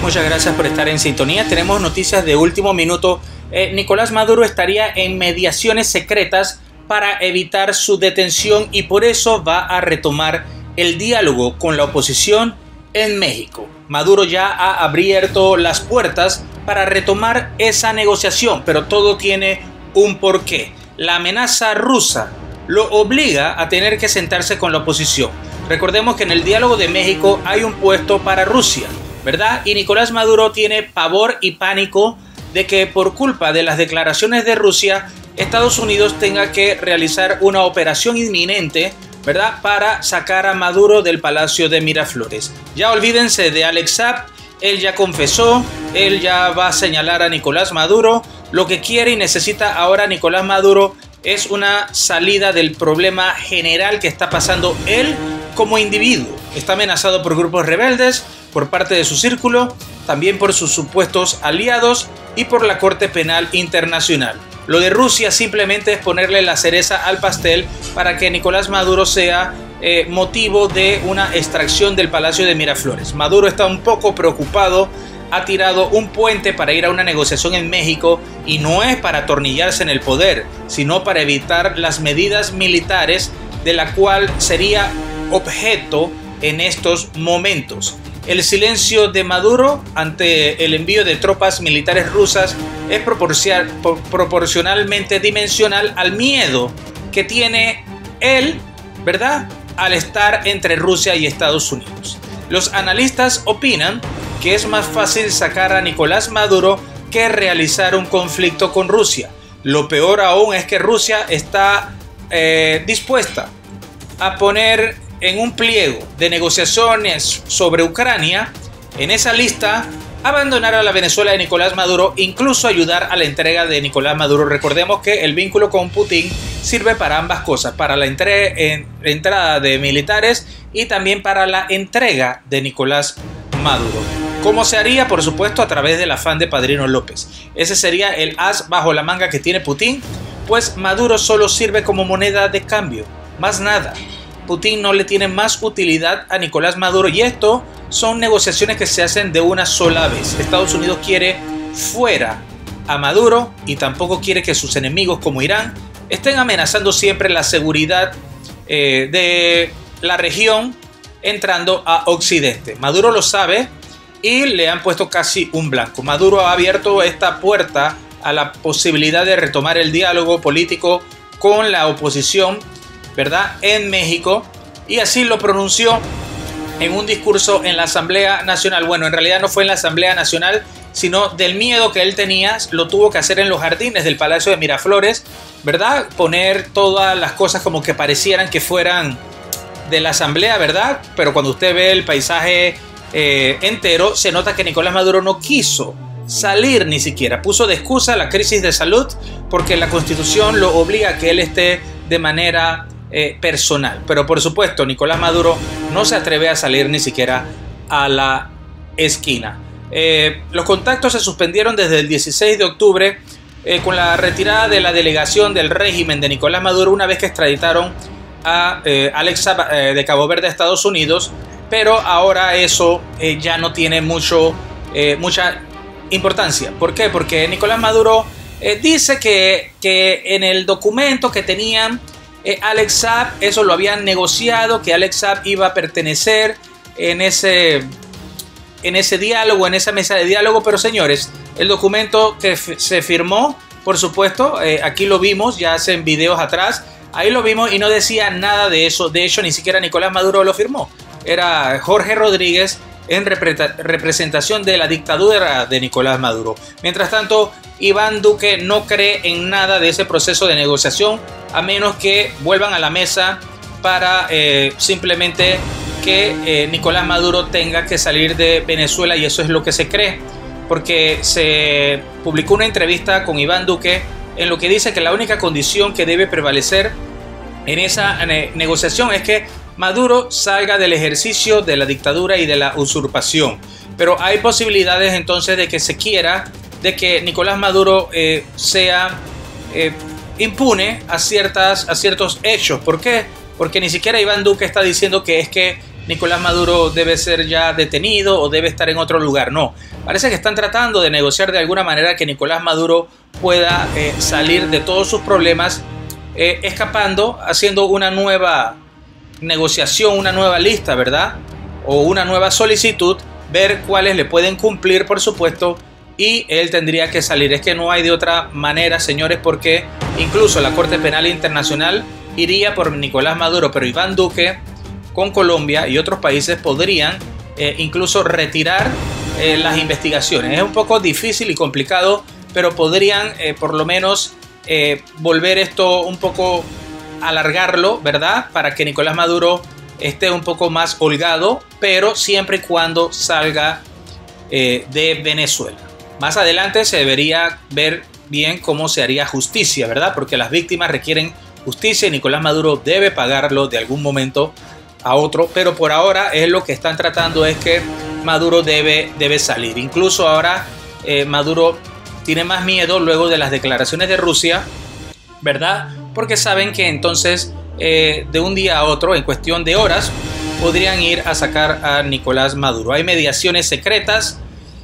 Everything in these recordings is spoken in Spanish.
Muchas gracias por estar en sintonía. Tenemos noticias de último minuto. Nicolás Maduro estaría en mediaciones secretas para evitar su detención y por eso va a retomar el diálogo con la oposición en México. Maduro ya ha abierto las puertas para retomar esa negociación, pero todo tiene un porqué. La amenaza rusa lo obliga a tener que sentarse con la oposición. Recordemos que en el diálogo de México hay un puesto para Rusia, ¿verdad? Y Nicolás Maduro tiene pavor y pánico de que por culpa de las declaraciones de Rusia, Estados Unidos tenga que realizar una operación inminente, ¿verdad?, para sacar a Maduro del Palacio de Miraflores. Ya olvídense de Alex Saab, él ya confesó, él ya va a señalar a Nicolás Maduro. Lo que quiere y necesita ahora Nicolás Maduro es una salida del problema general que está pasando él como individuo. Está amenazado por grupos rebeldes, por parte de su círculo, también por sus supuestos aliados y por la Corte Penal Internacional. Lo de Rusia simplemente es ponerle la cereza al pastel para que Nicolás Maduro sea motivo de una extracción del Palacio de Miraflores. Maduro está un poco preocupado, ha tirado un puente para ir a una negociación en México y no es para atornillarse en el poder, sino para evitar las medidas militares de la cual sería objeto en estos momentos. El silencio de Maduro ante el envío de tropas militares rusas es proporcionalmente dimensional al miedo que tiene él, ¿verdad?, al estar entre Rusia y Estados Unidos. Los analistas opinan que es más fácil sacar a Nicolás Maduro que realizar un conflicto con Rusia. Lo peor aún es que Rusia está dispuesta a poner en un pliego de negociaciones sobre Ucrania, en esa lista, abandonar a la Venezuela de Nicolás Maduro, incluso ayudar a la entrega de Nicolás Maduro. Recordemos que el vínculo con Putin sirve para ambas cosas, para la entrada de militares y también para la entrega de Nicolás Maduro. ¿Cómo se haría? Por supuesto, a través del afán de Padrino López. Ese sería el as bajo la manga que tiene Putin, pues Maduro solo sirve como moneda de cambio, más nada. Putin no le tiene más utilidad a Nicolás Maduro y esto son negociaciones que se hacen de una sola vez. Estados Unidos quiere fuera a Maduro y tampoco quiere que sus enemigos como Irán estén amenazando siempre la seguridad de la región entrando a Occidente. Maduro lo sabe y le han puesto casi un blanco. Maduro ha abierto esta puerta a la posibilidad de retomar el diálogo político con la oposición, ¿verdad?, en México, y así lo pronunció en un discurso en la Asamblea Nacional. Bueno, en realidad no fue en la Asamblea Nacional, sino del miedo que él tenía, lo tuvo que hacer en los jardines del Palacio de Miraflores, ¿verdad? Poner todas las cosas como que parecieran que fueran de la Asamblea, ¿verdad? Pero cuando usted ve el paisaje entero, se nota que Nicolás Maduro no quiso salir ni siquiera. Puso de excusa la crisis de salud porque la Constitución lo obliga a que él esté de manera personal. Pero por supuesto, Nicolás Maduro no se atreve a salir ni siquiera a la esquina. Los contactos se suspendieron desde el 16 de octubre con la retirada de la delegación del régimen de Nicolás Maduro una vez que extraditaron a Alex Saab de Cabo Verde a Estados Unidos, pero ahora eso ya no tiene mucha importancia. ¿Por qué? Porque Nicolás Maduro dice que en el documento que tenían Alex Saab, eso lo habían negociado, que Alex Saab iba a pertenecer en ese diálogo, en esa mesa de diálogo. Pero señores, el documento que se firmó, por supuesto, aquí lo vimos ya hace videos atrás, ahí lo vimos y no decía nada de eso. De hecho, ni siquiera Nicolás Maduro lo firmó. Era Jorge Rodríguez en representación de la dictadura de Nicolás Maduro. Mientras tanto, Iván Duque no cree en nada de ese proceso de negociación, a menos que vuelvan a la mesa para simplemente que Nicolás Maduro tenga que salir de Venezuela, y eso es lo que se cree, porque se publicó una entrevista con Iván Duque en lo que dice que la única condición que debe prevalecer en esa negociación es que Maduro salga del ejercicio de la dictadura y de la usurpación. Pero hay posibilidades entonces de que se quiera de que Nicolás Maduro sea impune a ciertos hechos. ¿Por qué? Porque ni siquiera Iván Duque está diciendo que es que Nicolás Maduro debe ser ya detenido o debe estar en otro lugar. No, parece que están tratando de negociar de alguna manera que Nicolás Maduro pueda salir de todos sus problemas, escapando, haciendo una nueva negociación, una nueva lista, ¿verdad? O una nueva solicitud, ver cuáles le pueden cumplir, por supuesto, y él tendría que salir. Es que no hay de otra manera, señores, porque incluso la Corte Penal Internacional iría por Nicolás Maduro, pero Iván Duque con Colombia y otros países podrían incluso retirar las investigaciones. Es un poco difícil y complicado, pero podrían por lo menos volver esto un poco, alargarlo, ¿verdad? Para que Nicolás Maduro esté un poco más holgado, pero siempre y cuando salga de Venezuela. Más adelante se debería ver bien cómo se haría justicia, ¿verdad? Porque las víctimas requieren justicia y Nicolás Maduro debe pagarlo de algún momento a otro, pero por ahora es lo que están tratando, es que Maduro debe salir. Incluso ahora Maduro tiene más miedo luego de las declaraciones de Rusia, ¿verdad? Porque saben que entonces de un día a otro, en cuestión de horas, podrían ir a sacar a Nicolás Maduro. Hay mediaciones secretas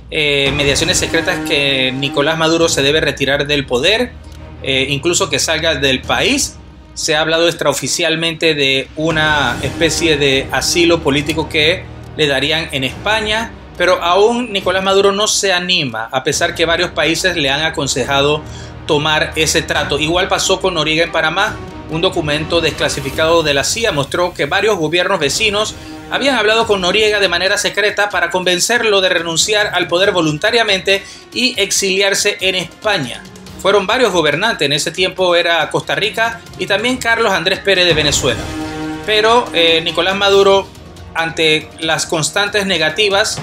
que Nicolás Maduro se debe retirar del poder, incluso que salga del país. Se ha hablado extraoficialmente de una especie de asilo político que le darían en España, pero aún Nicolás Maduro no se anima, a pesar que varios países le han aconsejado tomar ese trato. Igual pasó con Noriega en Panamá. Un documento desclasificado de la CIA mostró que varios gobiernos vecinos habían hablado con Noriega de manera secreta para convencerlo de renunciar al poder voluntariamente y exiliarse en España. Fueron varios gobernantes, en ese tiempo era Costa Rica y también Carlos Andrés Pérez de Venezuela. Pero Nicolás Maduro, ante las constantes negativas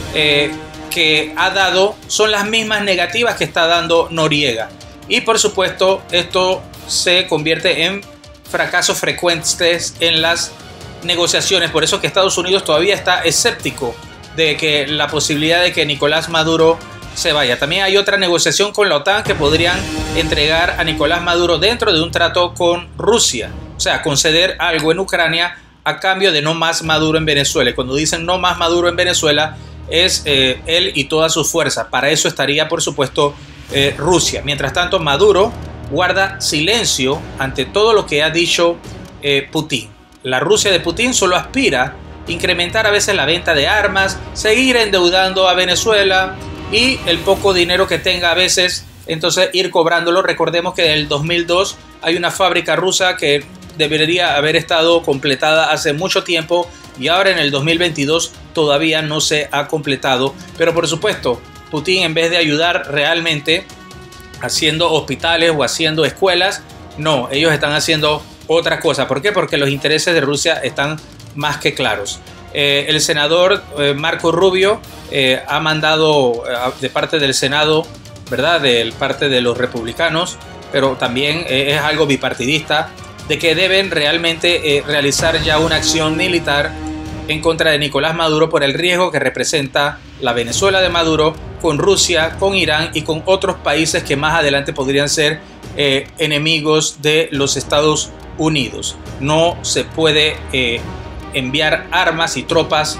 que ha dado, son las mismas negativas que está dando Noriega. Y por supuesto esto se convierte en fracasos frecuentes en las negociaciones. Por eso que Estados Unidos todavía está escéptico de que la posibilidad de que Nicolás Maduro se vaya. También hay otra negociación con la OTAN que podrían entregar a Nicolás Maduro dentro de un trato con Rusia. O sea, conceder algo en Ucrania a cambio de no más Maduro en Venezuela. Y cuando dicen no más Maduro en Venezuela es él y toda su fuerza. Para eso estaría, por supuesto, Rusia. Mientras tanto, Maduro guarda silencio ante todo lo que ha dicho Putin. La Rusia de Putin solo aspira a incrementar a veces la venta de armas, seguir endeudando a Venezuela y el poco dinero que tenga a veces, entonces ir cobrándolo. Recordemos que en el 2002 hay una fábrica rusa que debería haber estado completada hace mucho tiempo y ahora en el 2022 todavía no se ha completado. Pero por supuesto, Putin, en vez de ayudar realmente haciendo hospitales o haciendo escuelas, no, ellos están haciendo otra cosa. ¿Por qué? Porque los intereses de Rusia están más que claros. El senador Marco Rubio ha mandado de parte del Senado, ¿verdad?, de parte de los republicanos, pero también es algo bipartidista, de que deben realmente realizar ya una acción militar en contra de Nicolás Maduro por el riesgo que representa la Venezuela de Maduro con Rusia, con Irán y con otros países que más adelante podrían ser enemigos de los Estados Unidos. No se puede enviar armas y tropas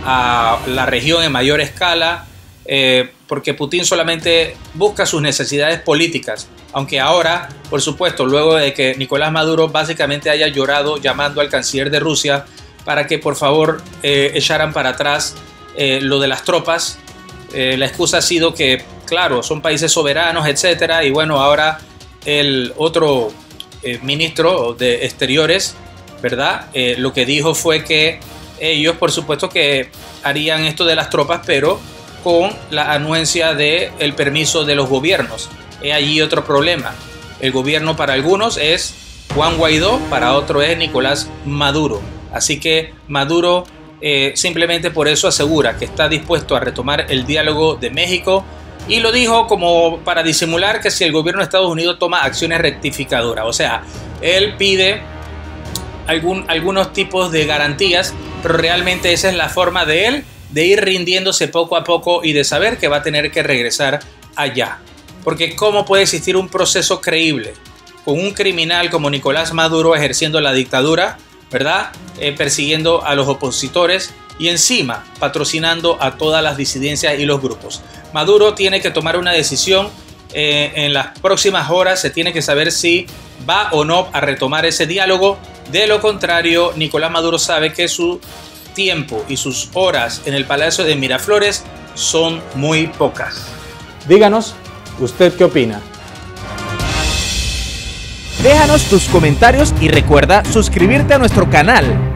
a la región en mayor escala porque Putin solamente busca sus necesidades políticas, aunque ahora, por supuesto, luego de que Nicolás Maduro básicamente haya llorado llamando al canciller de Rusia para que por favor echaran para atrás lo de las tropas, la excusa ha sido que, claro, son países soberanos, etcétera, y bueno, ahora el otro ministro de Exteriores, ¿verdad?, lo que dijo fue que ellos, por supuesto, que harían esto de las tropas, pero con la anuencia del permiso de los gobiernos. Hay allí otro problema. El gobierno para algunos es Juan Guaidó, para otro es Nicolás Maduro. Así que Maduro simplemente por eso asegura que está dispuesto a retomar el diálogo de México y lo dijo como para disimular que si el gobierno de Estados Unidos toma acciones rectificadoras. O sea, él pide algunos tipos de garantías, pero realmente esa es la forma de él de ir rindiéndose poco a poco y de saber que va a tener que regresar allá. Porque ¿cómo puede existir un proceso creíble con un criminal como Nicolás Maduro ejerciendo la dictadura ¿verdad? Persiguiendo a los opositores y encima patrocinando a todas las disidencias y los grupos. Maduro tiene que tomar una decisión en las próximas horas. Se tiene que saber si va o no a retomar ese diálogo. De lo contrario, Nicolás Maduro sabe que su tiempo y sus horas en el Palacio de Miraflores son muy pocas. Díganos, ¿usted qué opina? Déjanos tus comentarios y recuerda suscribirte a nuestro canal.